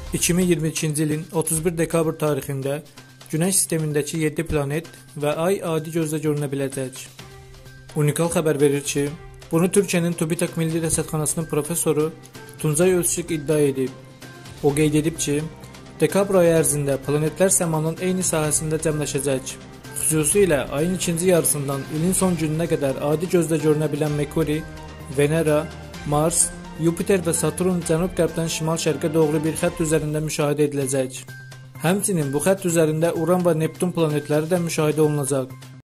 2022-ci ilin 31 dekabr tarixində Günəş sistemindəki 7 planet və Ay adi gözlə görünə biləcək. Unikal xəbər verir ki, bunu Türkiyənin TÜBİTAK Milli Rəsədxanasının professoru Tuncay Özçük iddia edib. O qeyd edib ki, dekabr ayı ərzində planetlər səmanın eyni sahəsində cəmləşəcək. Xüsusilə ayın ikinci yarısından ilin son gününə qədər adi gözlə görünə bilən Merkuri, Venera, Mars, Yupiter və Saturn cənub-qərbdən şimal-şərqə doğru bir xətt üzərində müşahidə ediləcək. Həmçinin bu xətt üzərində Uran və Neptun planetləri də müşahidə olunacaq.